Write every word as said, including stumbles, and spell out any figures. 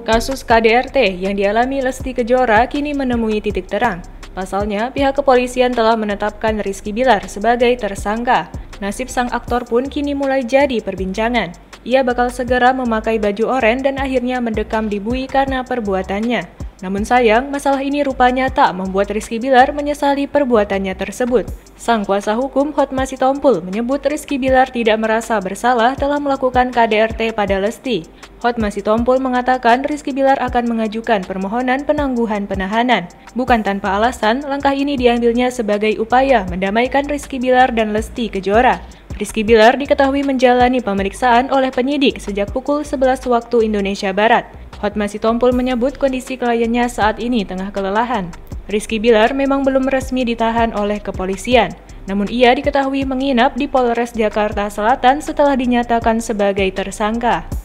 Kasus K D R T yang dialami Lesti Kejora kini menemui titik terang. Pasalnya, pihak kepolisian telah menetapkan Rizky Bilar sebagai tersangka. Nasib sang aktor pun kini mulai jadi perbincangan. Ia bakal segera memakai baju oranye dan akhirnya mendekam di bui karena perbuatannya. Namun sayang, masalah ini rupanya tak membuat Rizky Bilar menyesali perbuatannya tersebut. Sang kuasa hukum Hotma Sitompul menyebut Rizky Bilar tidak merasa bersalah telah melakukan K D R T pada Lesti. Hotma Sitompul mengatakan Rizky Bilar akan mengajukan permohonan penangguhan penahanan. Bukan tanpa alasan, langkah ini diambilnya sebagai upaya mendamaikan Rizky Bilar dan Lesti Kejora. Rizky Bilar diketahui menjalani pemeriksaan oleh penyidik sejak pukul sebelas waktu Indonesia Barat. Hotma Sitompul menyebut kondisi kliennya saat ini tengah kelelahan. Rizky Bilar memang belum resmi ditahan oleh kepolisian, namun ia diketahui menginap di Polres Jakarta Selatan setelah dinyatakan sebagai tersangka.